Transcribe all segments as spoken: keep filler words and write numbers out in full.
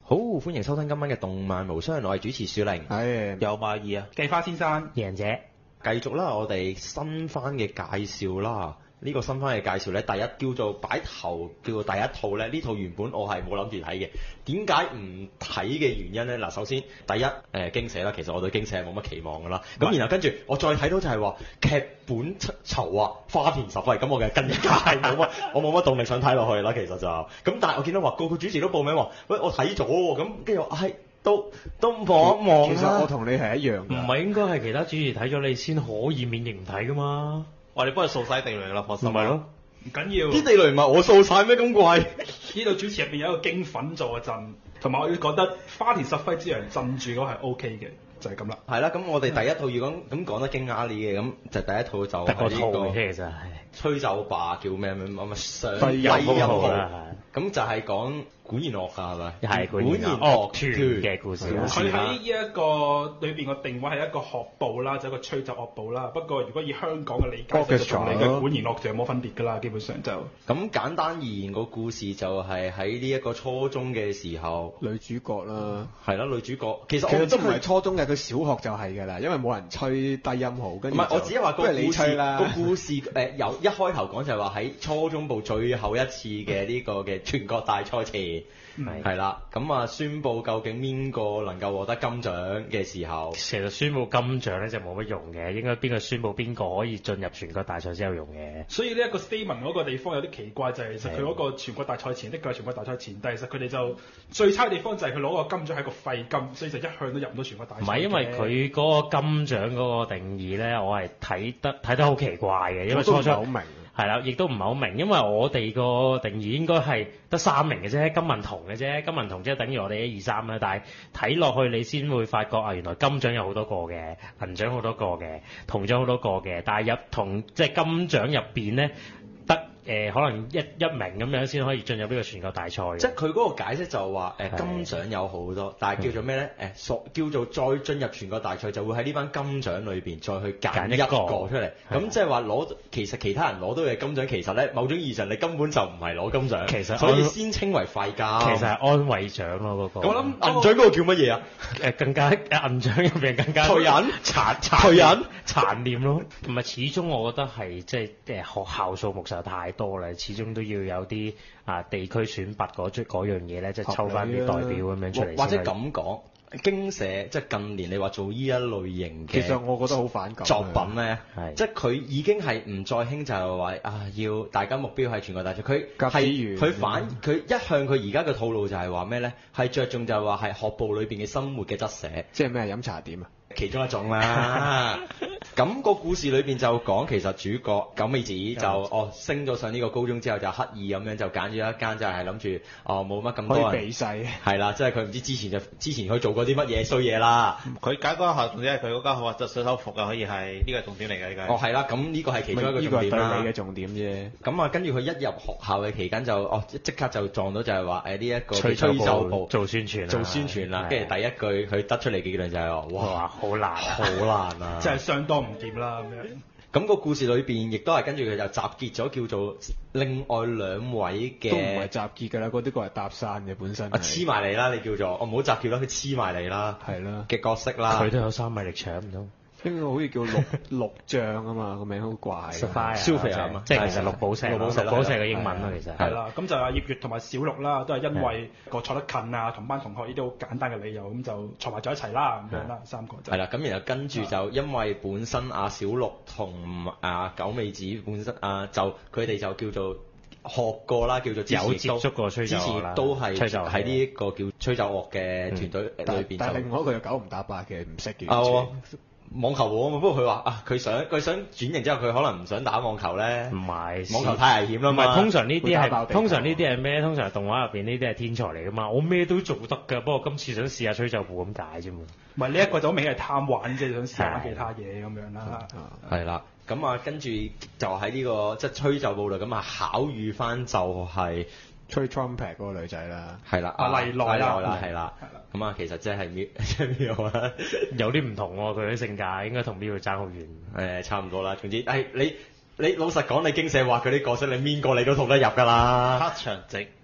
好，歡迎收聽今晚嘅動漫無雙，我係主持小玲， 係有馬爾啊， 計花先生， 贏者， 繼續啦，我哋新番嘅介紹啦。呢、這個新番嘅介紹呢，第一叫做擺頭，叫做第一套呢。呢套原本我係冇諗住睇嘅。點解唔睇嘅原因呢？嗱，首先第一誒、呃、驚寫啦，其實我對驚寫係冇乜期望㗎啦。咁然後跟住我再睇到就係話劇本籌啊，花田十惠，咁我嘅跟住係冇乜，我冇乜動力想睇落去啦。其實就咁，但係我見到話個個主持都報名話，喂，我睇咗喎，咁跟住我係。都都望一望。 其實我同你係一樣㗎。 唔係應該係其他主持睇咗你先可以免疫唔睇㗎嘛？我哋幫佢掃晒地雷啦，放心。 咪咯， 唔緊要。 啲地雷唔係我掃晒咩咁貴？ 呢度主持入邊有一個經粉做嘅陣，同埋我要覺得花田十輝之陽鎮住嗰個係 O K 嘅，就係咁啦。 係啦，咁我哋第一套要講咁講得驚訝啲嘅，咁就第一套就得個套係呢嘅其實係吹奏霸叫咩咩乜乜上低音號號啦， 咁就係講管弦樂㗎係咪？ 係管弦樂樂團嘅故事啦。 佢喺呢一個裏邊個定位係一個樂部啦，就係一個吹奏樂部啦。不過如果以香港嘅理解，就同你嘅管弦樂就冇分別㗎啦，基本上就。 咁簡單而言，個故事就係喺呢一個初中嘅時候， 女主角啦， 係啦，女主角其實其實都唔係我唔知佢初中嘅，佢小學就係㗎啦，因為冇人吹低音號，跟住唔係，我只係話個不如你故事吹啦。 個故事誒由一開頭講就係話喺初中部最後一次嘅呢個嘅全國大賽前。 係係啦，咁啊宣佈究竟邊個能夠獲得金獎嘅時候， 其實宣佈金獎咧就冇乜用嘅，應該邊個宣佈邊個可以進入全國大賽先有用嘅。 所以呢一個 statement 嗰個地方有啲奇怪，就係、是、其實佢嗰個全國大賽前的確係全國大賽前，但係其實佢哋就最差嘅地方就係佢攞個金獎係個廢金，所以就一向都入唔到全國大賽。 唔係因為佢嗰個金獎嗰個定義咧，我係睇得睇得好奇怪嘅，因為初初我都唔係好明。 係啦，亦都唔係好明，因為我哋個定義應該係得三名嘅啫，金銀銅嘅啫，金銀銅即係等於我哋一二三啦。但係睇落去你先會發覺啊，原來金獎有好多個嘅，銀獎好多個嘅，銅獎好多個嘅，但係入銅即係金獎入邊咧，得誒、呃、可能一一名咁樣先可以進入呢個全國大賽。 即係佢嗰個解釋就話誒、呃、金獎有好多，但係叫做咩咧？誒所、呃、叫做再進入全國大賽就會喺呢班金獎裏邊再去揀一個出嚟。咁即係話攞其實其他人攞到嘅金獎，其實咧某種意義上你根本就唔係攞金獎， 其實所以先稱為廢金。 其實係安慰獎咯嗰個。 我諗銀獎嗰個叫乜嘢啊？ 誒更加銀獎入邊更加隨人殘隨人殘念咯。唔係始終我覺得係即係誒學校數目實在太多啦，始終都要有啲啊地區選拔嗰出嗰樣嘢咧，即係抽翻啲代表咁樣出嚟。 或者咁講，經社即係近年你話做呢一類型嘅， 其實我覺得好反感作品咧， 係即係佢已經係唔再興就係話啊，要大家目標係全國大賽。佢甲子園係佢反佢一向佢而家嘅套路就係話咩咧？係着重就係話係學部裏邊嘅生活嘅側寫， 即係咩飲茶點啊？ 其中一種啦。咁個故事裏邊就講其實主角九美子就哦升咗上呢個高中之後就刻意咁樣就揀咗一間就係諗住哦冇乜咁多人可以避世。 係啦，即係佢唔知之前就之前佢做過啲乜嘢衰嘢啦。 佢揀嗰間學校，重點係佢嗰間學校就水手服啊，可以係呢個係重點嚟嘅呢個。 哦係啦，咁呢個係其中一個呢個係對重點啦你嘅。重點啫。 咁啊，跟住佢一入學校嘅期間就哦即刻就撞到就係話誒呢一個吹吹奏奏部做宣傳， 做宣傳啦，跟住第一句佢得出嚟嘅結論就係話哇哇好難好難啊！ 真係相當唔掂啦咁樣。 咁個故事裏邊亦都係跟住佢就集結咗叫做另外兩位都唔係嘅集結㗎啦，嗰啲個係搭訕嘅本身。 啊黐埋嚟啦，你叫做我唔好集結啦，佢黐埋嚟啦， 係啦嘅角色啦。 佢都有三米力搶唔到。 呢個好似叫陸陸將啊嘛，個名好怪。 Sophia 啊嘛， 即係其實綠寶石， 綠寶石綠寶石嘅英文啦，其實係啦，咁就阿葉月同埋小綠啦，都係因為個坐得近啊，同班同學呢啲好簡單嘅理由，咁就坐埋咗一齊啦，咁樣啦，三個就係啦，咁然後跟住就因為本身阿小綠同阿九美子本身啊，就佢哋就叫做學過啦，叫做之前有接觸過吹奏之樂啦前都係吹奏樂喺呢一個叫吹奏樂嘅團隊但裏邊就但係另外一個又九唔搭八嘅，唔識嘅。 哦網球喎，不過佢話啊，佢想佢想轉型之後，佢可能唔想打網球咧。 唔係網球太危險啦嘛。 唔係通常呢啲係會打爆地球通常呢啲係咩？通常動畫入邊呢啲係天才嚟噶嘛，我咩都做得㗎，不過今次想試下吹奏部咁解啫嘛。 唔係呢一個就好明顯係貪玩啫，想試下其他嘢咁樣啦。 係啦，咁啊跟住就喺呢個即係吹奏部度咁啊巧遇翻就係吹 trumpet 嗰個女仔啦。 係啦， 啊麗奈啦麗奈係啦，咁啊其實即係喵即係喵啊， 有啲唔同喎，佢啲性格應該同呢度爭好遠。 誒差唔多啦。總之誒你你老實講，你經社話佢啲角色你邊個你都套得入㗎啦。 黑長直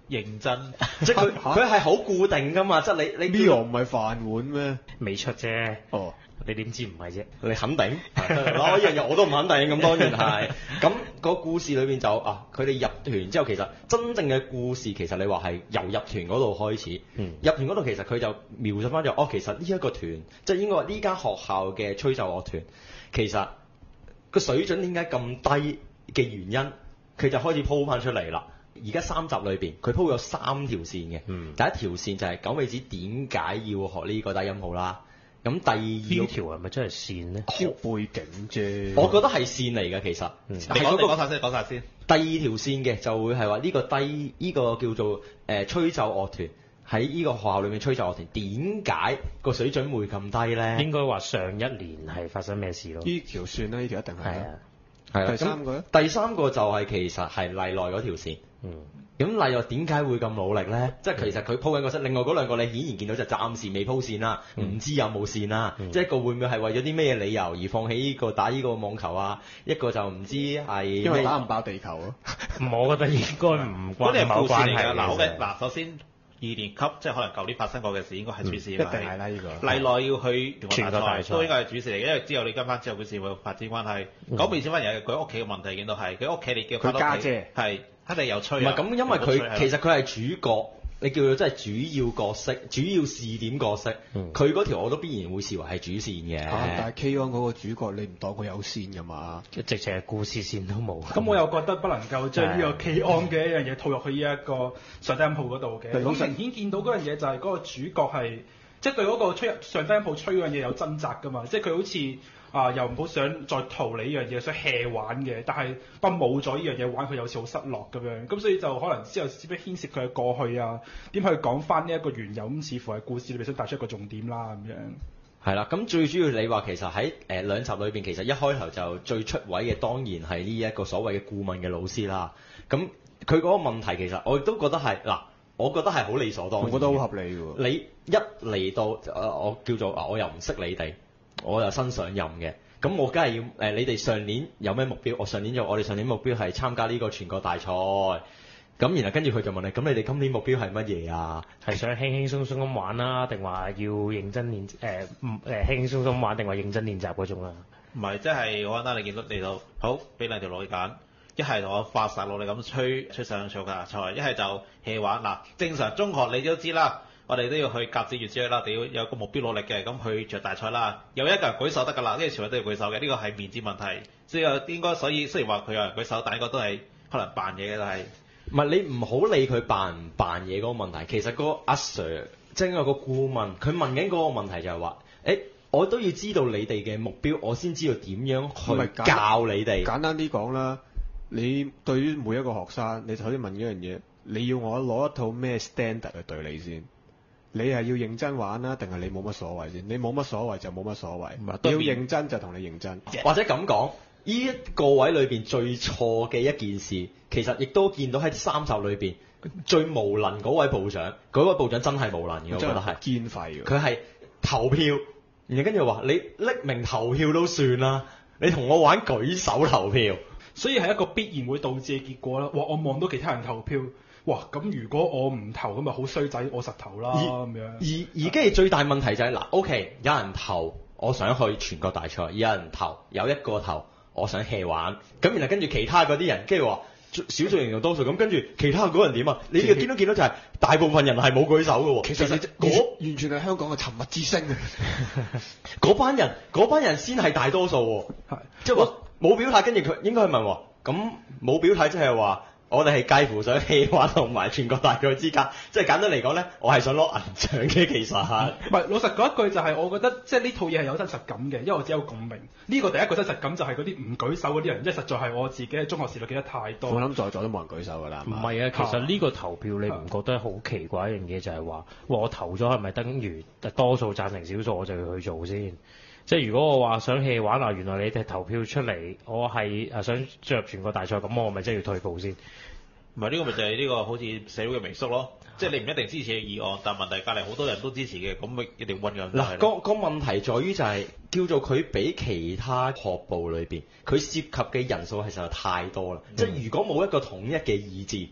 認真， 即係佢佢係好固定㗎嘛，即係你你 Mio 唔係飯碗咩？ 未出啫。 哦， 你點知唔係啫？ 你肯定？嗱，呢樣嘢我都唔肯定，咁當然係。咁、個故事裏邊就啊，佢哋入團之後，其實真正嘅故事其實你話係由入團嗰度開始。 嗯、 入團嗰度其實佢就描述翻咗，哦，其實呢一個團，即係應該話呢間學校嘅吹奏樂團，其實個水準點解咁低嘅原因，佢就開始鋪翻出嚟啦。而家三集裏邊，佢鋪咗三條線嘅。 嗯、 第一條線就係九尾子點解要學呢個低音號啦。咁第二呢條係咪真係線咧？ 條背景啫。 我覺得係線嚟嘅，其實。 嗯、 你講你講晒先，講晒先。 第二條線嘅就會係話呢個低呢、呢個叫做誒、呃、吹奏樂團喺呢個學校裏面吹奏樂團，點解個水準會咁低咧？ 應該話上一年係發生咩事咯？ 呢條算啦，呢條一定係。 係啊， 係啦。 第三個咧？ 第三個就係其實係麗奈嗰條線。 嗯。 咁麗奈點解會咁努力咧？即係其實佢鋪緊個色，另外嗰兩個你顯然見到就暫時未鋪線啦，唔、嗯、知有冇線啦。嗯、即係一個會唔會係為咗啲咩理由而放棄呢個打呢個網球啊？一個就唔知係因為打唔爆地球咯。 我覺得應該唔關嗰啲係故事嚟㗎。嗱，好嘅。 嘅，嗱，首先二年級即係可能舊年發生過嘅事，應該係主事一定係啦，呢個。 麗奈要去全國大賽都應該係主事嚟嘅，因為之後你跟翻之後嘅事會發展關係。九尾小朋友佢屋企嘅問題見到係佢屋企你叫佢家姐係。一定有吹唔係咁，因為佢其實佢係主角，你叫做真係主要角色、主要視點角色。佢嗰、嗯、條我都必然會視為係主線嘅、 啊。但係 K-On 嗰個主角，你唔當佢有線㗎嘛？ 直情係故事線都冇。 咁我又覺得不能夠將呢個 K-On 嘅一樣嘢套入去呢一個上低音鋪嗰度嘅。咁明顯見到嗰樣嘢就係嗰個主角係，即係對嗰個吹上低音鋪吹嗰樣嘢有掙扎㗎嘛。即係佢好似。啊！又唔好想再逃離呢樣嘢，想 hea 玩嘅，但係不冇咗呢樣嘢玩，佢有時好失落咁樣，咁所以就可能之後只不過牽涉佢嘅過去啊，點去講翻呢一個緣由，咁似乎係故事裏邊想帶出一個重點啦咁樣。 係啦，咁最主要你話其實喺誒、呃、兩集裏邊，其實一開頭就最出位嘅當然係呢一個所謂嘅顧問嘅老師啦。咁佢嗰個問題其實我亦都覺得係嗱，我覺得係好理所當然。 我覺得好合理喎。 你一嚟到誒、呃，我叫做啊，我又唔識你哋。我又新上任嘅，咁我梗係要誒、呃，你哋上年有咩目標？我上年就我哋上年目標係參加呢個全國大賽，咁然後跟住佢就問你，咁你哋今年目標係乜嘢啊？ 係想輕輕鬆鬆咁玩啦，定話要認真練誒唔誒輕輕鬆鬆玩，定話認真練習嗰種啊？ 唔係，即係好簡單，你見到嚟到好，俾兩條路你揀，一係同我發晒努力咁吹吹上場嘅賽，一係就 hea 玩嗱。正常中學你都知啦。我哋都要去甲子園之類啦，我哋要有個目標努力嘅，咁去着大賽啦。有一個人舉手得㗎啦，呢個全部都要舉手嘅，呢、這個係面子問題。所以應該，所以雖然話佢有人舉手，但係應該都係可能扮嘢嘅，但係唔係你唔好理佢扮唔扮嘢嗰個問題。其實個阿 Sir 即係個顧問，佢問緊嗰個問題就係話：誒、欸，我都要知道你哋嘅目標，我先知道點樣去教你哋。 簡單啲講啦，你對於每一個學生，你就可以問一樣嘢：你要我攞一套咩 standard 去對你先？你係要認真玩啦，定係你冇乜所謂先？你冇乜所謂就冇乜所謂，要認真就同你認真。 或者咁講，呢一個位裏邊最錯嘅一件事，其實亦都見到喺三集裏邊最無能嗰位部長，嗰位部長真係無能嘅，我覺得係堅廢。 佢係投票，然後跟住話你匿名投票都算啦，你同我玩舉手投票， 所以係一個必然會導致嘅結果啦。哇！我望到其他人投票。哇！咁如果我唔投咁咪好衰仔，我實投啦咁樣。 而而家最大問題就係、是、嗱 ，OK， 有人投，我想去全國大賽；有人投，有一個投，我想 hea 玩。咁然後跟住其他嗰啲人，跟住話少數人用多數，咁跟住其他嗰人點啊？你見到見到就係大部分人係冇舉手嘅喎。 其實你嗰完全係香港嘅沉默之聲啊！ 嗰班人嗰班人先係大多數喎。係，即係話冇表態，跟住佢應該係問喎。咁冇表態即係話。我哋係介乎想 hea 玩同埋全國大賽之間，即係簡單嚟講咧，我係想攞銀獎嘅其實。 唔係老實講一句就係、是，我覺得即係呢套嘢係有真實感嘅，因為我只有共鳴。呢、這個第一個真實感就係嗰啲唔舉手嗰啲人，即係實在係我自己喺中學時代記得太多。 我諗在座都冇人舉手㗎啦。 唔係啊，其實呢個投票你唔覺得好奇怪一樣嘢就係話，我投咗係咪等於多數贊成少數我就要去做先？即係如果我話想 hea 玩啊，原來你哋投票出嚟，我係誒想進入全國大賽，咁我咪真係要退步先？ 唔係呢個咪就係呢個好似社會嘅微縮咯，即係你唔一定支持嘅議案，但問題隔離好多人都支持嘅，咁咪一定溫㗎。 嗱，個個問題在於就係、是、叫做佢比其他學部裏邊，佢涉及嘅人數係實在太多啦。嗯、即係如果冇一個統一嘅意志，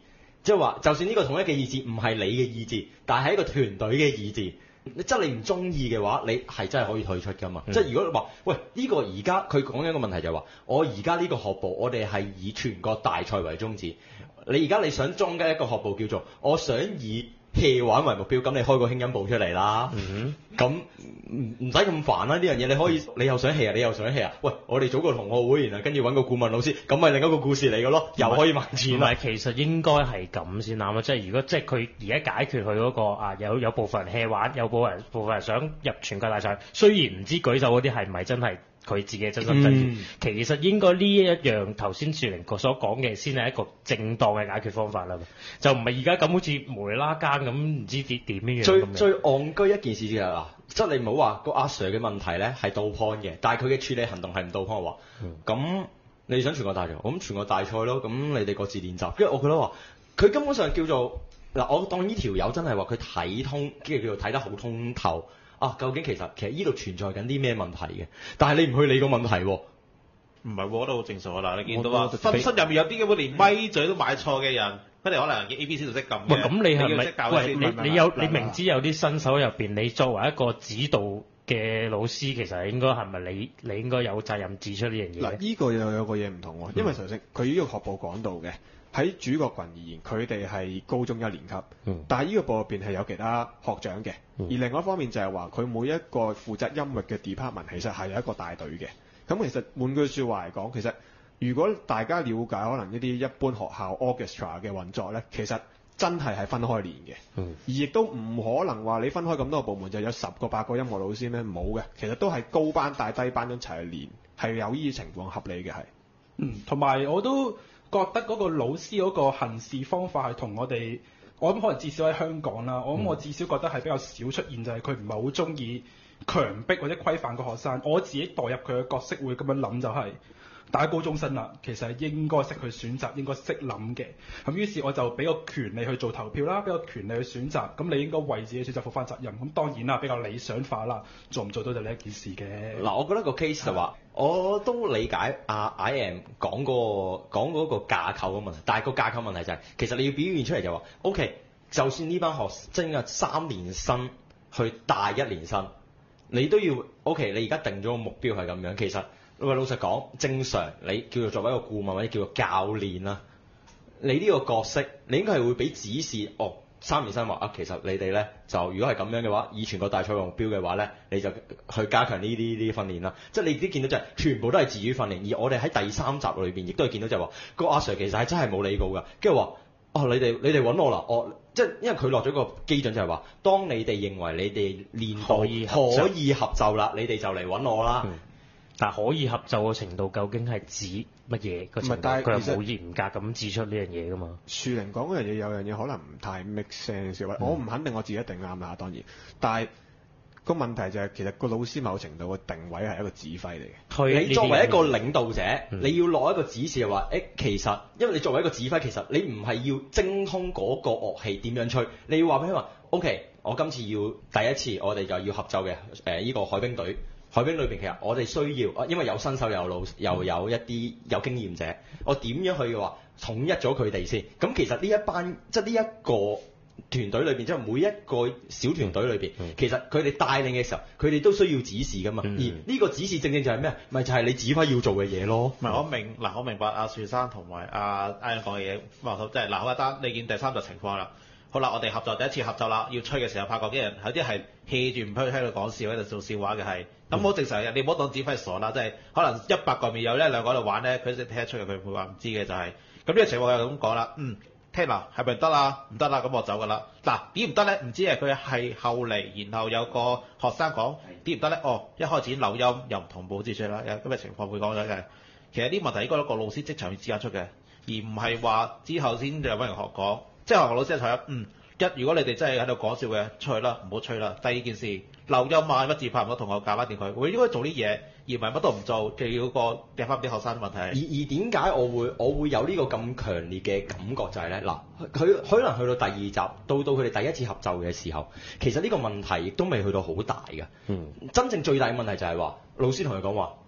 即係話，就算呢個統一嘅意志唔係你嘅意志，但係一個團隊嘅意志。即係你唔中意嘅話，你係真係可以退出㗎嘛？嗯、即係如果你話，喂呢、呢個而家佢講緊一個問題就係話，我而家呢個學部我哋係以全國大賽為宗旨。你而家你想裝緊一個學部叫做，我想以 hea 玩為目標，咁你開個輕音部出嚟啦。咁唔唔使咁煩啦，呢樣嘢你可以，你又想 hea 啊，你又想 hea 啊。喂，我哋組個同學會，然後跟住揾個顧問老師，咁咪另一個故事嚟嘅咯，又可以賺錢啦。 唔係，其實應該係咁先啱啊！即係如果即係佢而家解決佢嗰、嗰個啊，有有部分人 hea 玩，有部分人部分人想入全國大賽，雖然唔知舉手嗰啲係咪真係佢自己嘅真心真意，嗯、其實應該呢一樣頭先樹寧哥所講嘅先係一個正當嘅解決方法啦，就唔係而家咁好似無啦更咁唔知點點樣樣。 最最戇居一件事就係嗱，即係你唔好話個阿 Sir 嘅問題咧係到 point 嘅，但係佢嘅處理行動係唔到 point 喎。咁、嗯、你想全國大賽，咁全國大賽咯，咁你哋各自練習。因為我覺得話佢根本上叫做嗱，我當呢條友真係話佢睇通，跟住叫做睇得好通透。啊，究竟其實其實呢度存在緊啲咩問題嘅？但係你唔去理個問題喎， 唔係喎，都好正常啊！嗱，你見到啊，分身入面有啲根本連咪嘴都買錯嘅人，佢哋可能嘅 A B C 都識撳嘅。 喂，咁你係咪？喂，你你有你明知有啲新手入邊，你作為一個指導嘅老師，其實應該係咪你你應該有責任指出呢樣嘢？ 嗱，呢個又有個嘢唔同喎，因為頭先佢呢個學部講到嘅。喺主角群而言，佢哋係高中一年級，嗯、但係呢個部入邊係有其他學長嘅。嗯、而另外一方面就係話，佢每一個負責音樂嘅 department 其實係有一個大隊嘅。咁其實換句説話嚟講，其實如果大家了解可能一啲一般學校 orchestra 嘅運作呢，其實真係係分開練嘅。嗯、而亦都唔可能話你分開咁多個部門就有十個八個音樂老師咩？冇嘅，其實都係高班帶低班一齊去練，係有呢啲情況合理嘅係。 嗯，同埋我都覺得嗰個老師嗰個行事方法係同我哋，我諗可能至少喺香港啦，我諗我至少覺得係比較少出現，就係佢唔係好中意強迫或者規範個學生。我自己代入佢嘅角色會咁樣諗就係、是，大家高中生啦，其實係應該識去選擇，應該識諗嘅。咁於是我就俾個權利去做投票啦，俾個權利去選擇。咁你應該為自己選擇負翻責任。咁當然啦，比較理想化啦，做唔做到就呢一件事嘅。 嗱，我覺得個 case 就話。我都理解阿 I M 講嗰個講嗰個架構嘅問題，但係個架構問題就係、是、其實你要表現出嚟就話 OK， 就算呢班學即係三年生去大一年生，你都要 OK。你而家定咗個目標係咁樣，其實喂老實講，正常你叫做作為一個顧問或者叫做教練啦，你呢個角色你應該係會俾指示哦。三年生話啊，其實你哋咧就如果係咁樣嘅話，以全國大賽為目標嘅話咧，你就去加強呢啲呢啲訓練啦。即係你啲見到就係、是、全部都係自主訓練，而我哋喺第三集裏邊亦都係見到就係話個阿 Sir 其實係真係冇理過㗎，跟住話哦你哋你哋揾我啦，我即係因為佢落咗個基準就係話，當你哋認為你哋練到可以可以合奏啦，你哋就嚟揾我啦。嗯、 但係可以合奏嘅程度究竟係指乜嘢個程度？佢係冇嚴格咁指出呢樣嘢㗎嘛？ 樹寧講嗰樣嘢有樣嘢可能唔太 make sense，嗯、我唔肯定我自己一定啱啦，當然。但係個問題就係、是、其實個老師某程度嘅定位係一個指揮嚟嘅。 你作為一個領導者，嗯、你要落一個指示嘅話，誒其實因為你作為一個指揮，其實你唔係要精通嗰個樂器點樣吹，你要話俾佢話 OK， 我今次要第一次我哋就要合奏嘅誒呢個海兵隊。海兵裏邊其實我哋需要，因為有新手有老又有一啲有經驗者，我點樣去話統一咗佢哋先？咁其實呢一班即係呢一個團隊裏邊，即係每一個小團隊裏邊，嗯、其實佢哋帶領嘅時候，佢哋都需要指示噶嘛。嗯、而呢個指示正正就係咩？咪就係、是、你指揮要做嘅嘢咯。 唔係、嗯、我明嗱，我明白阿樹生同埋阿 Ian 講嘅嘢，即係嗱，好簡單，你見第三集情況啦。好啦，我哋合作第一次合作啦，要吹嘅時候，發覺啲人有啲係 hea 住唔去喺度講笑，喺度做笑話嘅係，咁好正常嘅。你唔好當指揮傻啦，即係可能一百個面有一兩個喺度玩咧，佢先聽得出嘅，佢唔會話唔知嘅就係、是。咁呢個情況就咁講啦，嗯，聽啦，係咪得啦？唔得啦，咁我走㗎啦。嗱，點唔得咧？唔知係佢係後嚟，然後有個學生講點唔得咧？哦，一開始漏音又唔同步之出啦，有咁嘅情況會講咗嘅。其實呢個問題應該一個老師即場要指出嘅，而唔係話之後先就揾人學講。即係學校老師就係嗯一，如果你哋真係喺度講笑嘅，出去啦，唔好吹啦。第二件事，漏音啊，乜字拍唔到，同學教翻掂佢。我應該做啲嘢，而唔係乜都唔做，就要個夾翻啲學生問題。 而而點解我會我會有呢個咁強烈嘅感覺就係咧嗱，佢可能去到第二集，到到佢哋第一次合奏嘅時候，其實呢個問題亦都未去到好大嘅。嗯，真正最大嘅問題就係話老師同佢講話，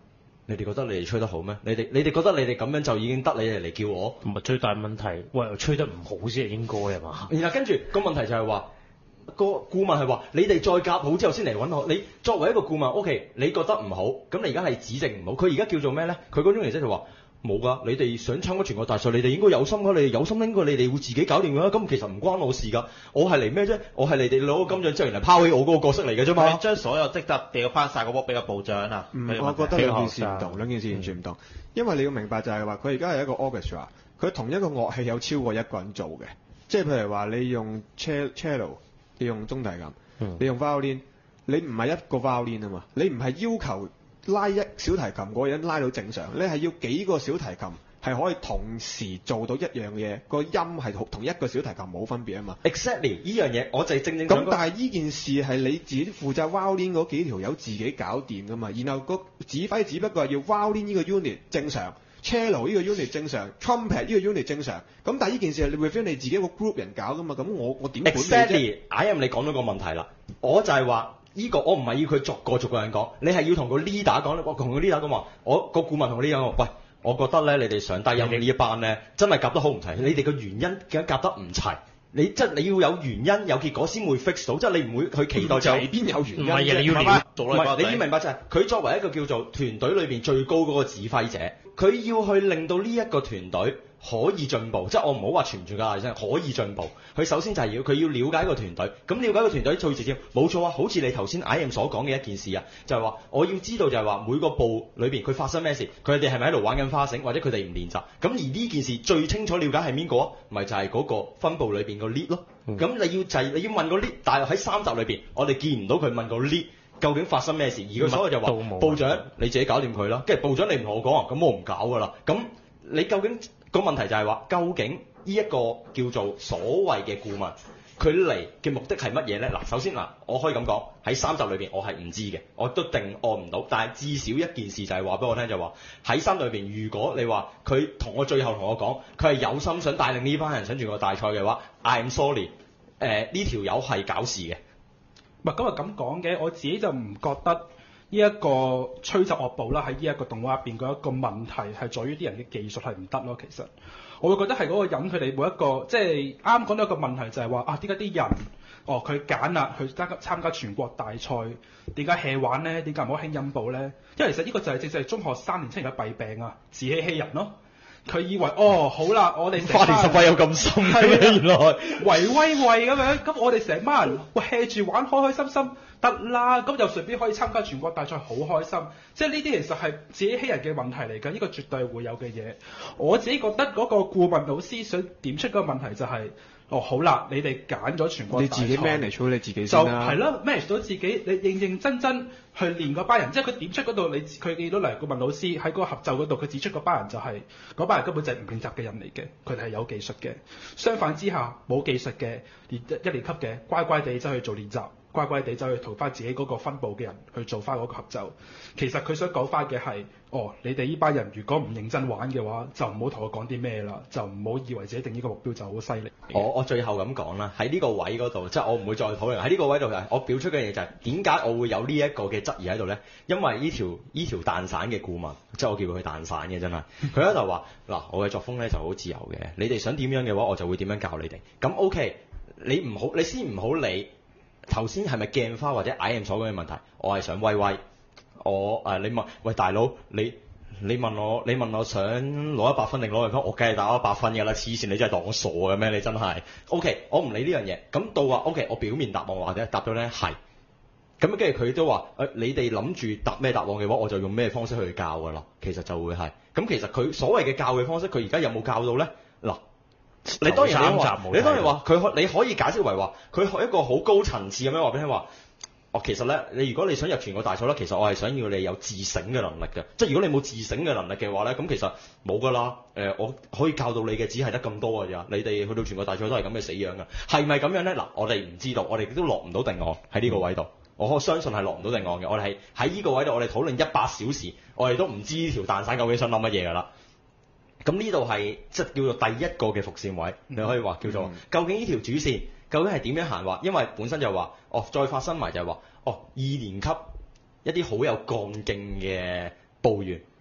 你哋覺得你哋吹得好咩？你哋你哋覺得你哋咁樣就已經得你哋嚟叫我？ 唔係最大問題，喂，吹得唔好先係應該係嘛？ 然後跟住個問題就係話，個顧問係話你哋再夾好之後先嚟揾我。你作為一個顧問 ，OK，你覺得唔好，咁你而家係指正唔好。佢而家叫做咩咧？佢嗰種形式就話冇㗎，你哋想參加全國大賽，你哋應該有心㗎，你哋有心應該你哋會自己搞掂㗎啦。咁其實唔關我事㗎，我係嚟咩啫？我係你哋攞個金獎之後，原來拋起我嗰個角色嚟嘅啫嘛。 將所有職責掉翻晒個波俾個部長啊！ 唔， 佢我覺得兩件事唔同， 嗯兩件事完全唔同。因為你要明白就係話，佢而家係一個 orchestra，佢同一個樂器有超過一個人做嘅。即係譬如話，你用 cello， 你用中提琴， 嗯、 你用 violin， 你唔係一個 violin 啊嘛，你唔係要求拉一小提琴嗰個人拉到正常，你係要幾個小提琴係可以同時做到一樣嘢，個音係同一個小提琴冇分別啊嘛。 Exactly 呢樣嘢，我就係正正咁，但係呢件事係你自己負責 violin 嗰幾條友自己搞掂噶嘛，然後個指揮只不過係要 violin 呢個 unit 正常。cello 呢個 unit 正常 ，trumpet 呢個 unit 正常，咁但係呢件事係你 within 你自己個 group 人搞噶嘛，咁我我點管理啫 Exactly，I am 你講到個問題啦，我就係話呢個我唔係要佢逐個逐個人講，你係要同個 leader 講，我同個 leader 講話，我個顧問同個 leader 講，喂，我覺得咧你哋上低音呢一班咧真係夾得好唔齊，你哋個原因點解夾得唔齊？你即係你要有原因有結果先會 fix 到，即係你唔會去期待就邊有原因唔係啊，你要唔了係唔係，你要明白就係、是、佢作為一個叫做團隊裏邊最高嗰個指揮者，佢要去令到呢一個團隊可以進步，即係我唔好話全唔全㗎，真係可以進步。佢首先就係要佢要了解一個團隊，咁了解一個團隊最直接冇錯啊，好似你頭先 I am 所講嘅一件事啊，就係、是、話我要知道就係話每個部裏邊佢發生咩事，佢哋係咪喺度玩緊花繩，或者佢哋唔練習。咁而呢件事最清楚了解係邊個啊？咪就係、是、嗰個分部裏邊個 lead 咯。咁、嗯、你要就係、是、你要問個 lead，但係喺三集裏邊我哋見唔到佢問個 lead。究竟發生咩事？而佢所謂就話部長你自己搞掂佢啦，跟住部長你唔同我講啊，咁我唔搞㗎啦。咁你究竟個問題就係話，究竟呢一個叫做所謂嘅顧問，佢嚟嘅目的係乜嘢咧？嗱，首先嗱，我可以咁講，喺三集裏邊我係唔知嘅，我都定案唔到。但係至少一件事就係話俾我聽，就話喺三集裏邊，如果你話佢同我最後同我講，佢係有心想帶領呢班人上住個大賽嘅話 ，I am sorry，誒呢條友係搞事嘅。 唔係咁啊咁講嘅，我自己就唔覺得呢一個吹奏樂部啦，喺呢一個動畫入邊嗰一個問題係在於啲人嘅技術係唔得咯。其實我會覺得係嗰個人佢哋每一個即係啱講到一個問題就係話啊，點解啲人哦佢揀啦去參加參加全國大賽，點解 hea 玩咧？點解唔好興音部咧？因為其實呢個就係正正係中學三年青人嘅弊病啊，自欺欺人咯。佢以為哦好啦，我哋花田十位有咁深嘅咩？原來圍威喂咁樣，咁我哋成班人喂 hea 住玩，開開心心得啦，咁就順便可以參加全國大賽，好開心。即係呢啲其實係自己欺人嘅問題嚟㗎，呢個絕對會有嘅嘢。我自己覺得嗰個顧問老師想點出嗰個問題就係。哦，好啦，你哋揀咗全國大賽， 你自己 manage 好你自己就先啦。 係咯 manage 到自己，你認認真真去練嗰班人。即係佢點出嗰度，你佢見到嚟顧問老師喺嗰個合奏嗰度，佢指出嗰班人就係、是、嗰班人根本就係唔練習嘅人嚟嘅，佢哋係有技術嘅。相反之下，冇技術嘅，一一年級嘅，乖乖地走去做練習，乖乖地走去同翻自己嗰個分部嘅人去做翻嗰個合奏。其實佢想講翻嘅係，哦，你哋呢班人如果唔認真玩嘅話，就唔好同我講啲咩啦，就唔好以為自己定呢個目標就好犀利。 我我最後咁講啦，喺呢個位嗰度，即係我唔會再討論。喺呢個位度，我表出嘅嘢就係點解我會有呢一個嘅質疑喺度咧？因為呢條呢條蛋散嘅顧問，即係我叫佢蛋散嘅真係，佢喺度話嗱，我嘅作風咧就好自由嘅，你哋想點樣嘅話，我就會點樣教你哋。咁 OK，你唔好，你先唔好理頭先係咪鏡花或者I am所講嘅問題，我係想威威。我誒、呃、你問喂大佬你你問我你問我想攞一百分定攞零分，我梗係打一百分㗎啦！黐線，你真係當我傻嘅咩？你真係 OK，我唔理呢樣嘢。咁到話 OK，我表面答案或者答咗咧係。咁跟住佢都話誒、呃，你哋諗住答咩答案嘅話，我就用咩方式去教㗎啦。其實就會係咁。其實佢所謂嘅教嘅方式，佢而家有冇教到咧？嗱，你當然你話你當然話佢可你可以解釋為話佢學一個好高層次咁樣話俾你聽話。哦，其實咧，你如果你想入全國大賽咧，其實我係想要你有自省嘅能力嘅。即係如果你冇自省嘅能力嘅話咧，咁其實冇㗎啦。誒、呃，我可以教到你嘅只係得咁多㗎咋。你哋去到全國大賽都係咁嘅死樣㗎。係咪咁樣咧？嗱，我哋唔知道，我哋亦都落唔到定案喺呢個位度。我相信係落唔到定案嘅。我哋係喺呢個位度，我哋討論一百小時，我哋都唔知呢條蛋散究竟想諗乜嘢㗎啦。咁呢度係即係叫做第一個嘅伏線位，你可以話叫做、嗯、究竟呢條主線究竟係點樣行話？因為本身就話哦，再發生埋就係話哦，二年級一啲好有幹勁嘅部員，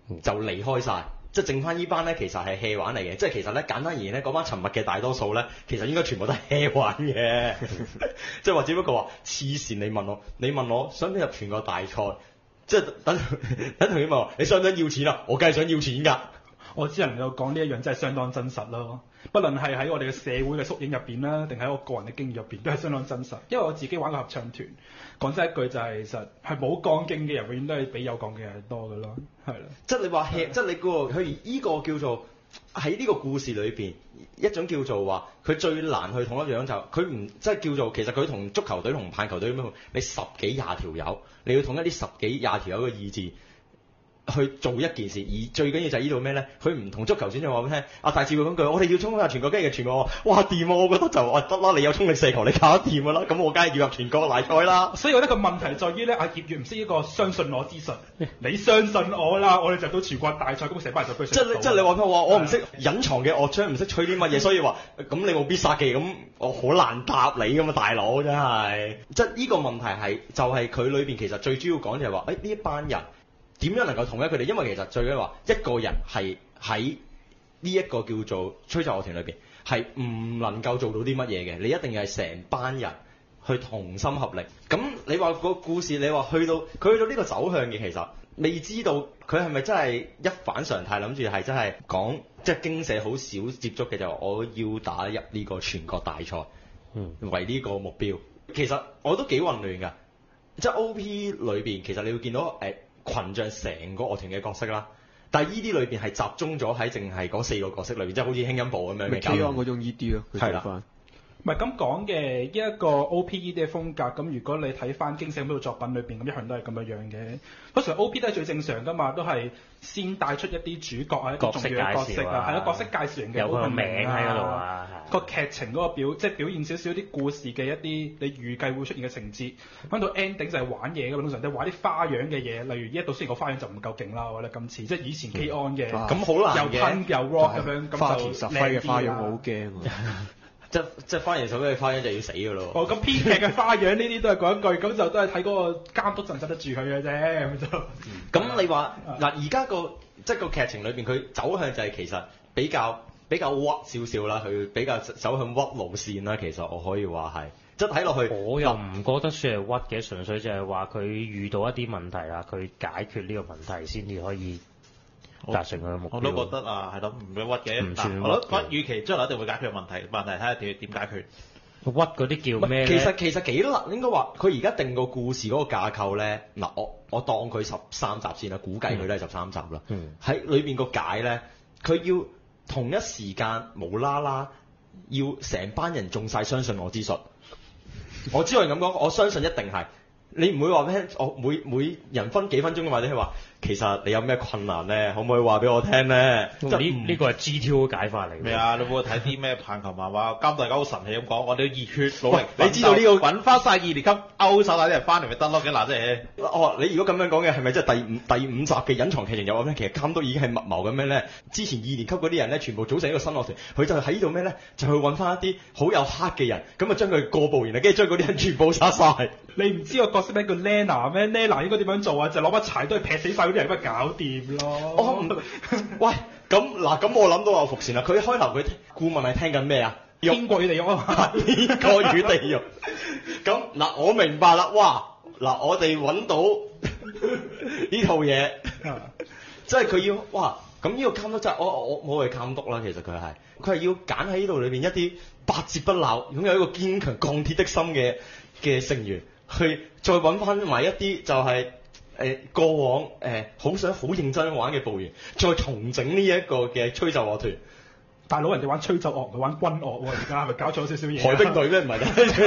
就離開晒。即係剩翻呢班咧，其實係 hea 玩嚟嘅。即係其實咧，簡單而言咧，嗰班沉默嘅大多數咧，其實應該全部都係 hea 玩嘅。即係話只不過話黐線，你問我，你問我想唔想入全國大賽？即係等等同你問我，你想唔想要錢啊？我梗係想要錢㗎。 我只能夠講呢一樣真係相當真實咯。不論係喺我哋嘅社會嘅縮影入邊啦，定喺我個人嘅經驗入邊，都係相當真實。因為我自己玩過合唱團，講真一句就係、是、其實係冇鋼勁嘅人，永遠都係比有鋼嘅人多嘅咯。係啦， 即係你話 hea，即係你個佢依個叫做喺呢個故事裏邊一種叫做話，佢最難去統一樣就佢唔即係叫做其實佢同足球隊同棒球隊咁樣，你十幾廿條友，你要統一啲十幾廿條友嘅意志。去做一件事，而最緊要就係呢度咩咧？佢唔同足球選手話俾你聽，阿大志會講句，我哋要衝下全國雞嘅全國，哇掂啊！我覺得就話得啦，你有衝力射球，你搞得掂㗎啦，咁我梗係要入全國大賽啦。 所以我覺得個問題在於咧，阿葉月唔識呢個相信我之術，你相信我啦，我哋就到全國大賽，咁成班人就居上。 即係即係你話咩話？我唔識隱藏嘅樂章，唔識吹啲乜嘢，所以話咁你冇必殺技，咁我好難答你㗎嘛，大佬真係。即係呢個問題係就係佢裏邊其實最主要講就係話，誒呢一班人。點樣能夠統一佢哋？因為其實最緊要話一個人係喺呢一個叫做吹奏樂團裏邊係唔能夠做到啲乜嘢嘅，你一定係成班人去同心合力。咁你話個故事，你話去到佢去到呢個走向嘅，其實未知道佢係咪真係一反常態，諗住係真係講即係經社好少接觸嘅，就話我要打入呢個全國大賽，嗯，為呢個目標。其實我都幾混亂㗎，即係 O P 裏邊其實你會見到誒。呃群像成個樂團嘅角色啦，但係依啲裏邊係集中咗喺淨係嗰四個角色裏邊，即係好似輕音部咁樣嘅。 K-On 嗰種 E D 咯，佢做翻。 唔係咁講嘅，呢一個 O P E D 嘅風格，咁如果你睇翻經典嗰套作品裏邊，咁一向都係咁樣樣嘅。通常 O P 都係最正常噶嘛，都係先帶出一啲主角啊，一個重要嘅角色啊，係咯，角色介紹型嘅， 有個名喺嗰度啊， 個劇情嗰個表，即係表現少少啲故事嘅一啲你預計會出現嘅情節。講到 ending 就係玩嘢㗎嘛，通常都係玩啲花樣嘅嘢，例如呢一度雖然個花樣就唔夠勁啦，我覺得今次即係以前 K-On 嘅， 咁好難嘅， 又噴又 rock 咁樣，咁花田十輝嘅花樣我好驚即即花田十輝嘅花樣就要死㗎咯。 哦，咁編劇嘅花樣呢啲都係講一句，咁就都係睇嗰個監督鎮唔鎮得住佢嘅啫，咁就。 咁你話嗱，而家個即係個劇情裏邊，佢走向就係其實比較比較屈少少啦，佢比較走向屈路線啦。其實我可以話係，即係睇落去， 我又唔覺得算係屈嘅，純粹就係話佢遇到一啲問題啦，佢解決呢個問題先至可以達成佢嘅目標。 我都覺得啊，係咯，唔會屈嘅。 唔算屈。 我覺得屈，與其將來一定會解決問題，問題睇下點點解決。 屈嗰啲叫咩咧？ 其實其實幾難，應該話佢而家定個故事嗰個架構咧，嗱我我當佢十三集先啦，估計佢都係十三集啦。喺裏邊個解咧，佢要同一時間無啦啦要成班人中晒相信我之術。我只可以咁講，我相信一定係。你唔會話咩？我每每人分幾分鐘或者係話，其實你有咩困難咧？可唔可以話俾我聽咧？ 呢呢個係 G T O 解法嚟嘅。 咩啊？你會睇啲咩棒球漫畫？監督大家好神氣咁講，我哋要熱血努力。 你知道呢、這個揾翻晒二年級歐手打啲人翻嚟咪得咯？幾難啫？ 哦，你如果咁樣講嘅係咪即係第五第五集嘅隱藏劇情有咩？其實監督已經係密謀咁咩咧？之前二年級嗰啲人咧，全部組成一個新樂團，佢就喺呢度咩咧？就去揾翻一啲好有黑嘅人，咁啊將佢過步，然後跟住將嗰啲人全部殺晒。 你唔知個角色名叫 Lena 咩 ？Lena 應該點樣做啊？就攞把柴都去劈死晒嗰啲人，咪搞掂咯。 哦，喂，咁嗱，咁我諗到我伏線啦。佢一開頭佢顧問係聽緊咩啊？ 天國與地獄啊！ 天國與地獄。咁嗱，我明白啦。哇，嗱，我哋揾到呢套嘢，即係佢要哇。咁呢個監督真係我我我係監督啦。其實佢係佢係要揀喺呢度裏邊一啲百折不撓、擁有一個堅強鋼鐵的心嘅嘅成員。去再揾翻埋一啲就係、是、誒、呃、過往誒好、呃、想好認真玩嘅部員，再重整呢一個嘅吹奏樂團。 大佬人哋玩吹奏樂，佢玩軍樂喎，而家係咪搞錯少少嘢？ 海兵隊咩唔係？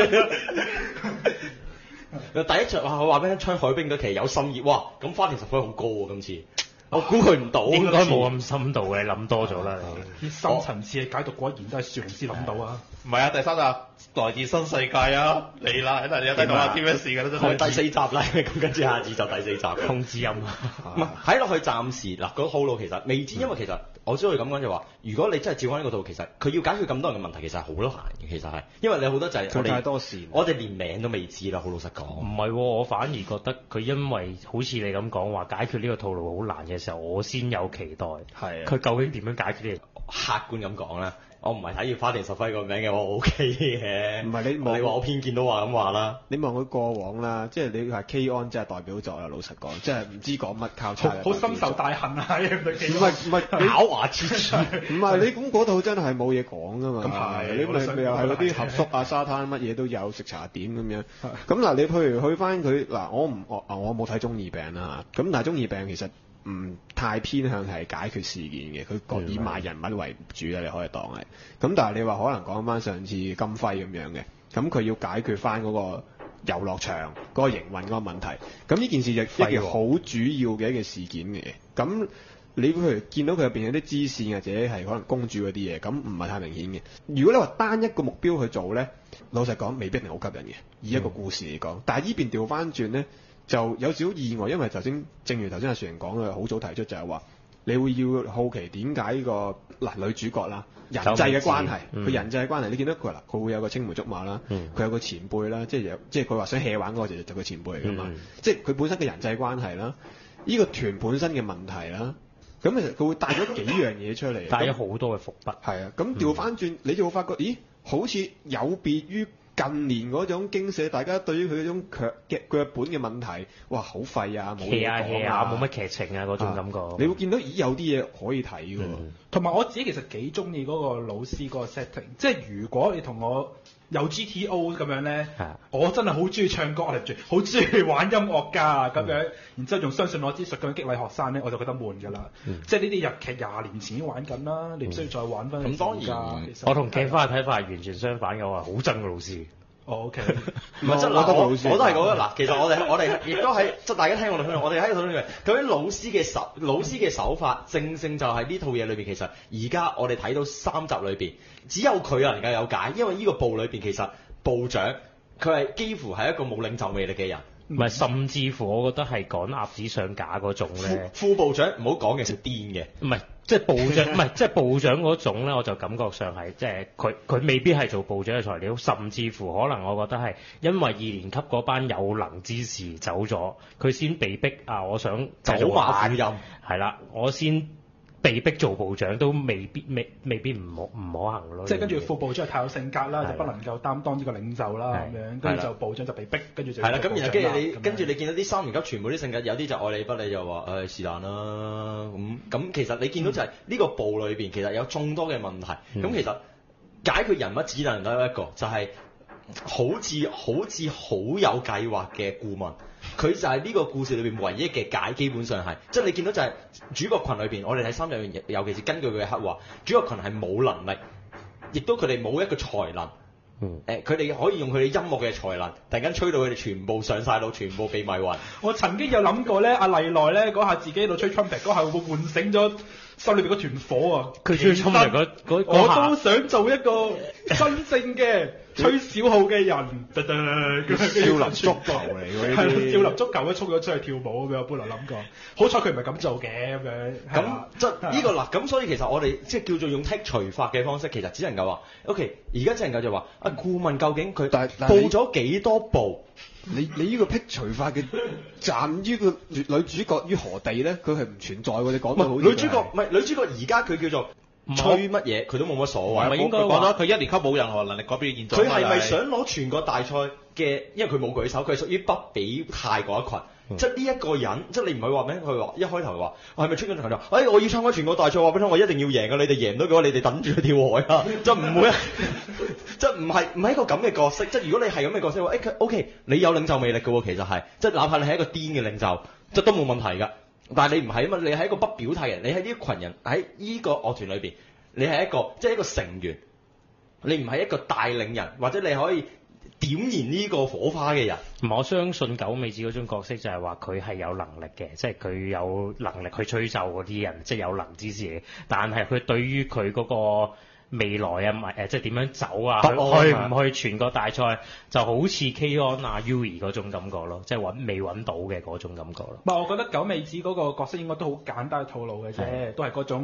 第一場話我話俾你聽，吹海兵隊其實有心意，哇！咁花田十分好高喎、啊，今次。我估佢唔到， 應該冇咁深度嘅，你諗多咗啦。 你啲深層次嘅解讀果然都係樹龍先諗到啊！ 唔係啊，第三集來自新世界啊，嚟啦！睇你睇到啊，啲咩事㗎啦，真係第四集啦，咁跟住下次就第四集。 通知音唔係睇落去暫時嗱，嗰套路其實未知，因為其實我只可以咁講就話，如果你真係照翻呢個套，其實佢要解決咁多人嘅問題，其實係好難嘅。其實係，因為你好多就係我佢太哋多線， 我哋連名都未知啦。好老實講， 唔係喎，我反而覺得佢因為好似你咁講話解決呢個套路好難嘅時候，我先有期待。 係啊佢究竟點樣解決呢？ 客觀咁講啦，我唔係睇住花田十輝個名嘅，我 O K 嘅。 唔係你望你話我偏見都話咁話啦。 你望佢過往啦，即係你話 K-On 真係代表作啦。老實講，即係唔知講乜靠差好好深受大恨啊！呢對唔係唔係狡猾之處， 唔係你咁嗰套真係冇嘢講噶嘛？ 咁係你我都想咪咪又係嗰啲合宿啊、沙灘乜嘢都有，食茶點咁樣。咁嗱，你譬如去翻佢嗱，我唔我我冇睇中二病啦，咁但係中二病其實唔太偏向係解決事件嘅，佢講以賣人物為主啦，你可以當係。咁但係你話可能講翻上次金輝咁樣嘅，咁佢要解決翻嗰個遊樂場嗰個營運嗰個問題，咁呢件事就一件好主要嘅一個事件嘅。咁你譬如見到佢入邊有啲支線或者係可能公主嗰啲嘢，咁唔係太明顯嘅。如果你話單一個目標去做呢，老實講未必係好吸引嘅，以一個故事嚟講。嗯、但係呢邊調翻轉呢，就有少少意外，因為頭先正如頭先阿樹瑩講嘅，好早提出就係話，你會要好奇點解呢個嗱女主角啦，人際嘅關係，佢、嗯、人際嘅關係，你見到佢嗱，佢會有個青梅竹馬啦，佢、嗯、有個前輩啦，即係有即係佢話想 hea 玩嗰個就就佢前輩嚟噶嘛，嗯、即係佢本身嘅人際關係啦，呢、呢個團本身嘅問題啦。咁其實佢會帶咗幾樣嘢出嚟， 帶咗好多嘅伏筆。 係啊，咁調翻轉，你就會發覺，咦，好似有別於近年嗰種經社，大家對於佢嗰種腳嘅腳本嘅問題，哇，好廢啊，冇嘢講啊， 冇乜劇情啊嗰種感覺。 你會見到，咦，有啲嘢可以睇喎。 同埋我自己其實幾中意嗰個老師嗰個 setting，即係如果你同我有 G T O 咁樣咧， 的我真係好中意唱歌，我哋好中意玩音樂㗎咁樣，然之後仲相信我之術咁樣激勵學生咧，我就覺得悶㗎啦。嗯、即係呢啲日劇廿年前已經玩緊啦，你唔需要再玩翻。咁、嗯、當然，其實我同 K 花嘅睇法係完全相反嘅，我係好憎個老師。 哦 OK， 唔係真嗱，我我都係講嗱，其實我哋我哋亦都喺即係大家聽我哋討論，我哋喺度討論嘅究竟老師嘅手老師嘅手法，正正就係呢套嘢裏邊，其實而家我哋睇到三集裏邊，只有佢能夠有解，因為呢個部裏邊其實部長佢係幾乎係一個冇領袖魅力嘅人。 唔係，甚至乎我覺得係趕鴨子上架嗰種咧。 副部長唔好講嘅，係癲嘅。 唔係，即係部長，唔係即係部長嗰種咧，我就感覺上係即係佢佢未必係做部長嘅材料，甚至乎可能我覺得係因為二年級嗰班有能之士走咗，佢先被逼啊！我想走馬副任係啦，我先。被逼做部長都未必未未必唔可唔可行咯。 即係跟住副部長太有性格啦，就不能夠擔當呢個領袖啦咁樣，跟住就部長就被逼，跟住就係啦。咁然後跟住你跟住你見到啲三年級全部啲性格，有啲就愛理不理，就話誒是但啦咁咁。其實你見到就係呢個部裏邊其實有眾多嘅問題。咁其實解決人物只能夠一個，就係好似好似好有計劃嘅顧問。佢就係呢個故事裏邊唯一嘅解，基本上係，即係你見到就係主角群裏邊，我哋睇三樣嘢，尤其是根據佢嘅刻畫，主角群係冇能力，亦都佢哋冇一個才能。嗯。誒，佢哋可以用佢哋音樂嘅才能，突然間吹到佢哋全部上晒腦，全部被迷暈。 我曾經有諗過咧，阿麗奈咧嗰下自己喺度吹 trumpet 嗰下會喚醒咗心裏邊嗰團火啊！ 佢吹 trumpet 嗰嗰我都想做一個真正嘅吹小號嘅人，噠噠少林足球嚟㗎， 係少林足球都衝咗出去跳舞咁樣，我本來諗過，好彩佢唔係咁做嘅咁樣。 咁即係呢個嗱，咁所以其實我哋即係叫做用剔除法嘅方式，其實只能夠話 ，OK，而家只能夠就話，啊顧問究竟佢報咗幾多部？ 你你呢個剔除法嘅站於個女主角於何地咧？佢係唔存在喎。你講到好女主角唔係女主角，而家佢叫做吹乜嘢，佢都冇乜所謂。 唔係應該講咗佢一年級冇任何能力改變現狀。 佢係咪想攞全國大賽嘅？因為佢冇舉手，佢係屬於不比泰嗰一群。嗯、即係呢一個人，即係你唔係話咩？佢話一開頭話，我係咪出緊場就？哎，我要參加全國大賽，話俾你聽，我一定要贏㗎！你哋贏唔到嘅話，你哋等住去跳海啊！即係唔會，即係唔係唔係一個咁嘅角色。即係如果你係咁嘅角色話，誒佢 OK，你有領袖魅力嘅喎，其實係，即係哪怕你係一個癲嘅領袖，即係都冇問題㗎。但係你唔係啊嘛，你係一個不表態嘅人，你喺呢一群人喺呢個樂團裏邊，你係一個即係一個成員，你唔係一個帶領人，或者你可以點燃呢個火花嘅人。 我相信九尾子嗰種角色就係話佢係有能力嘅，即係佢有能力去吹奏嗰啲人，即係有能之士嘅。但係佢對於佢嗰個未來啊，唔係誒，即係點樣走啊，去唔去全國大賽，就好似 K-On 啊 Yuri 嗰種感覺咯，即係揾未揾到嘅嗰種感覺咯。 唔係，我覺得九尾子嗰個角色應該都好簡單嘅套路嘅啫，的都係嗰種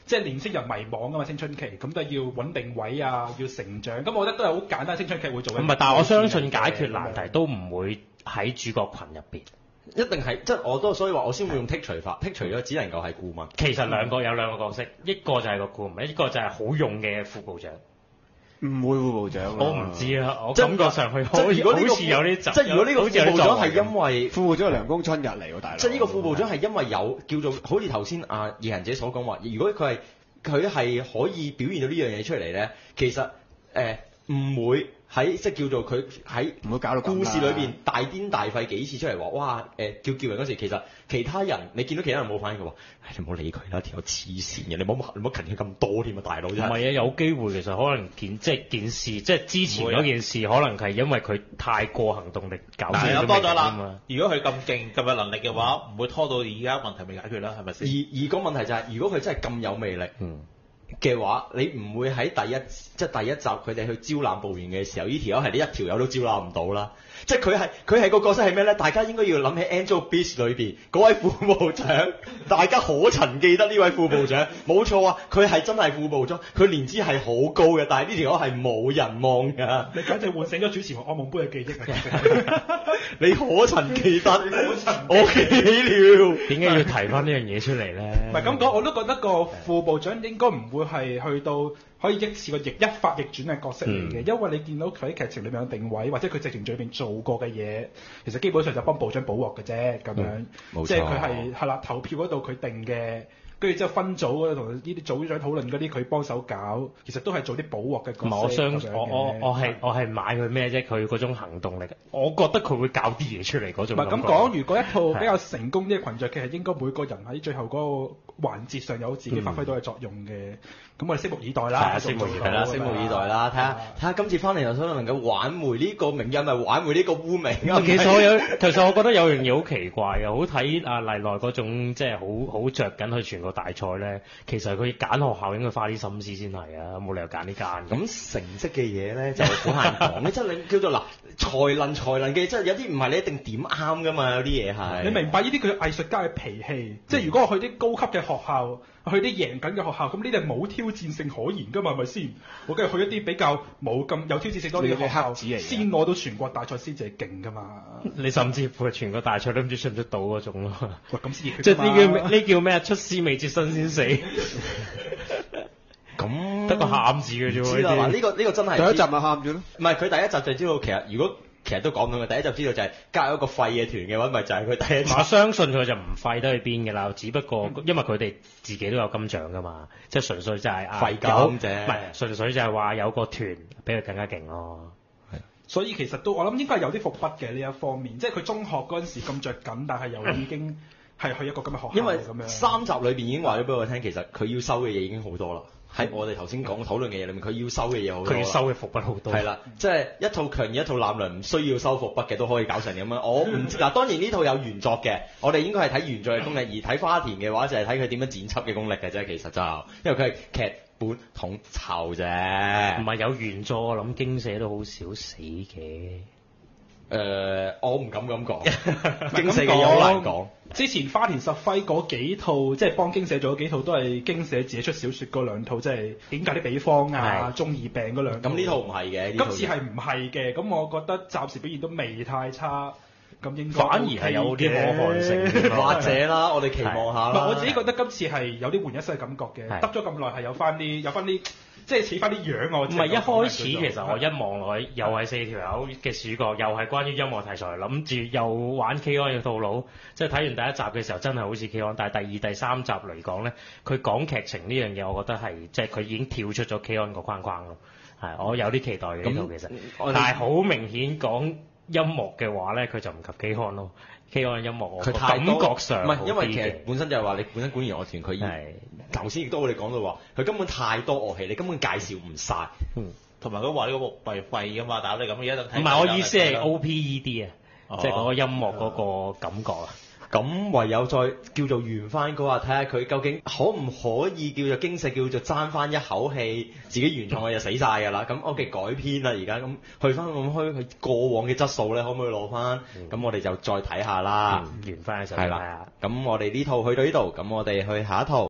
即係年青人迷茫啊嘛，青春期咁都係要穩定位啊，要成長。咁我覺得都係好簡單，青春期會做嘅。 唔係，但係我相信解決難題都唔會喺主角群入邊。 一定係，即係我都所以話我先會用剔除法，剔除咗只能夠係顧問。 其實兩個有兩個角色，一個就係個顧問，一個就係好用嘅副部長。 唔會副部長， 我唔知啊，我即感覺上去好即係如果呢個好似有啲即係如果呢個副部長係因為副部長係梁公春日嚟喎，大佬。 即係呢個副部長係因為有叫做好似頭先阿夜行者所講話，如果佢係佢係可以表現到呢樣嘢出嚟咧，其實誒唔會喺即係叫做佢喺唔會搞到咁啦故事裏邊大癲大肺幾次出嚟話，哇誒叫叫人嗰時，其實其他人你見到其他人冇反應嘅話，唉你唔好理佢啦，條友黐線嘅，你唔好你唔好近佢咁多添啊，大佬真係。 唔係啊，有機會其實可能件即係件事，即係之前嗰件事，可能係因為佢太過行動力搞但係有出多咗啦。如果佢咁勁咁有能力嘅話，唔會拖到而家問題未解決啦，係咪而先？ 而個問題就係、如果佢真係咁有魅力。 嗯。 嘅話，你唔會喺第一即係第一集佢哋去招攬部員嘅時候，呢條友係你一條友都招攬唔到啦。即係佢係佢係個角色係咩咧？大家應該要諗起 Angel Beats 裏邊嗰位副部長，大家可曾記得呢位副部長？冇錯啊，佢係真係副部長，佢年資係好高嘅，但係呢條友係冇人望㗎。 你簡直喚醒咗主持人噩夢般嘅記憶啊！ 你可曾記得？我記了。 點解要提翻呢樣嘢出嚟咧？ 唔係咁講，我都覺得個副部長應該唔會係去到可以一次過逆一發逆轉嘅角色嚟嘅， 嗯、 因為你見到佢喺劇情裏面嘅定位，或者佢直情裏面做過嘅嘢，其實基本上就幫部長補鑊嘅啫，咁樣， 嗯、 即係佢係係啦，投票嗰度佢定嘅。跟住之後分組嗰度同呢啲組長討論嗰啲，佢幫手搞，其實都係做啲補鑊嘅角色。 唔係我相我我我係我係買佢咩啫？佢嗰種行動力，我覺得佢會搞啲嘢出嚟嗰種。 唔係咁講，如果一套比較成功啲嘅群像劇，係應該每個人喺最後嗰個環節上有自己發揮到嘅作用嘅。咁、嗯、我哋拭目以待啦。 係啊，拭目以待啦，拭目以待啦，睇下睇下今次翻嚟又想能夠挽回呢個名人，咪挽回呢個污名啊！ 其實我有，其實我覺得有樣嘢好奇怪嘅，好睇阿麗奈嗰種即係好好著緊去全國大賽咧。其實佢揀學校應該花啲心思先係啊，冇理由揀呢間。 咁成績嘅嘢咧就好難講嘅，即係你叫做嗱才能才能嘅，即係有啲唔係你一定點啱噶嘛，有啲嘢係。 你明白呢啲佢藝術家嘅脾氣，嗯、即係如果我去啲高級嘅學校，去啲贏緊嘅學校，咁呢啲係冇挑戰性可言噶嘛，係咪先？我梗係去一啲比較冇咁有挑戰性多啲嘅學校，先攞到全國大賽先至係勁噶嘛。 你甚至乎全國大賽都唔知出唔出到嗰種咯。 喂，咁先即係呢叫呢叫咩？出師未捷身先死。 咁得個喊字嘅啫喎。 知啦，嗱呢個呢個真係第一集咪喊咗咯。 唔係佢第一集就知道，其實如果其實都講到嘅，第一集知道就係加入一個廢嘅團嘅話，咪就係佢第一集。 我相信佢就唔廢得去邊嘅啦，只不過因為佢哋自己都有金獎噶嘛，即係純粹就係廢金啫， 唔係純粹就係話有個團比佢更加勁咯。 所以其實都我諗應該係有啲伏筆嘅呢一方面，即係佢中學嗰陣時咁着緊，但係又已經係去一個咁嘅學校。 因為咁樣三集裏邊已經話咗俾我聽，其實佢要收嘅嘢已經好多啦。喺我哋頭先講討論嘅嘢裏面，佢要收嘅嘢好多。 佢要收嘅伏筆好多。 係啦，即係一套強而一套濫良，唔需要收伏筆嘅都可以搞成咁樣。我唔知嗱，當然呢套有原作嘅，我哋應該係睇原作嘅功力，而睇花田嘅話就係睇佢點樣剪輯嘅功力嘅啫。其實就因為佢係劇本統籌啫。 唔係有原作，我諗經社都好少死嘅。 誒、呃，我唔敢咁講，經社嘅嘢好難講。 之前花田十輝嗰幾套，即係幫經社做咗幾套，都係經社自己出小説嗰兩套，即係點解啲比方啊、中二病嗰兩套。 咁呢套唔係嘅， 今次係唔係嘅？咁我覺得暫時表現都未太差。咁應該反而係有啲可看性， 或者啦，我哋期望下啦。 我自己覺得今次係有啲換一新嘅感覺嘅，得咗咁耐係有翻啲有翻啲。即係似翻啲樣我。 唔係一開始其實我一望落去，又係四條友嘅主角，又係關於音樂題材，諗住又玩 K-On 嘅套路。即係睇完第一集嘅時候，真係好似 K-On，但係第二、第三集嚟講咧，佢講劇情呢樣嘢，我覺得係即係佢已經跳出咗 K-On 個框框咯。係，我有啲期待嘅呢套其實，但係好明顯講音樂嘅話咧，佢就唔及 K-On 咯。K-On 音樂我感覺上唔係，因為其實本身就係話你本身管弦樂團佢係頭先亦都我哋講到話，佢根本太多樂器，你根本介紹唔晒。 嗯， 同埋佢話呢個木係廢噶嘛，但係你咁而家就睇。 唔係我意思係 O P E D 啊，即係嗰個音樂嗰個感覺啊。 咁唯有再叫做圓翻嗰下，睇下佢究竟可唔可以叫做經社叫做爭翻一口氣，自己原創嘅就死晒㗎啦。咁 OK 改編啦，而家咁去翻咁開佢過往嘅質素咧，可唔可以攞翻？咁、嗯、我哋就再睇下啦。 圓翻嘅時候係啦。咁我哋呢套去到呢度，咁我哋去下一套。